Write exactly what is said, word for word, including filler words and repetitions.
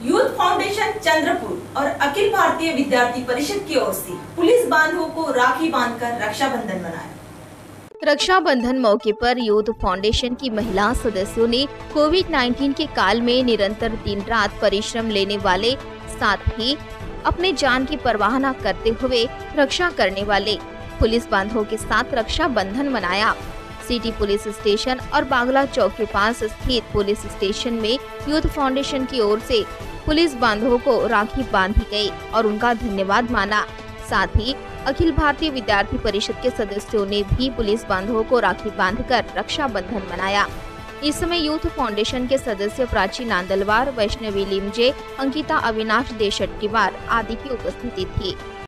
Youth foundation Chandrapur और अखिल भारतीय विद्यार्थी परिषद की ओर से पुलिस बांधवों को राखी बांधकर रक्षाबंधन मनाया। रक्षाबंधन मौके पर यूथ फाउंडेशन की महिला सदस्यों ने कोविड उन्नीस के काल में निरंतर दिन रात परिश्रम लेने वाले, साथ ही अपने जान की परवाह न करते हुए रक्षा करने वाले पुलिस बांधवों के साथ रक्षाबंधन मनाया। सिटी पुलिस स्टेशन और बांग्ला चौक के पास स्थित पुलिस स्टेशन में यूथ फाउंडेशन की ओर से पुलिस बांधवों को राखी बांधी गई और उनका धन्यवाद माना। साथ ही अखिल भारतीय विद्यार्थी परिषद के सदस्यों ने भी पुलिस बांधवों को राखी बांधकर रक्षाबंधन मनाया। इस समय यूथ फाउंडेशन के सदस्य प्राची नांदलवार, वैष्णवी लिमजे, अंकिता अविनाश देशट्टीवार आदि की उपस्थिति थी।